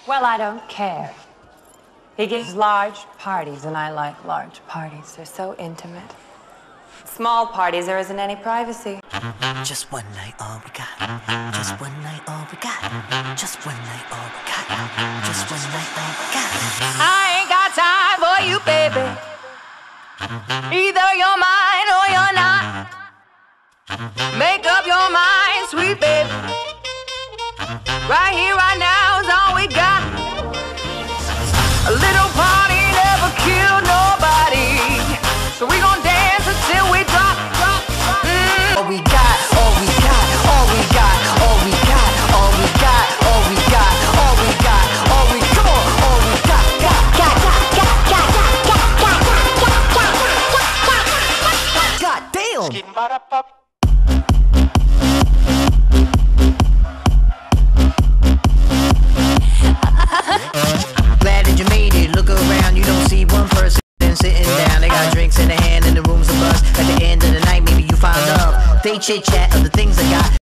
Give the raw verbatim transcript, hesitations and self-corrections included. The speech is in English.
Well, I don't care. He gives large parties, and I like large parties. They're so intimate. Small parties, there isn't any privacy. Just one night, all we got. Just one night, all we got. Just one night, all we got. Just one night, all we got. I ain't got time for you, baby. Either you're mine or you're not. Make up your mind, sweet baby. Right here, right now is all we got. A little party never killed nobody, so we gon' dance until we drop, drop, drop. Mm. All we got, all we got, all we got, all we got, all we got, all we got, all we got, all we come on, all we got, got, got, got, got, got, got, got, got, got, God damn. Glad that you made it. Look around, you don't see one person sitting down. They got drinks in their hand and the room's a buzz. At the end of the night, maybe you find love. They chit chat of the things I got.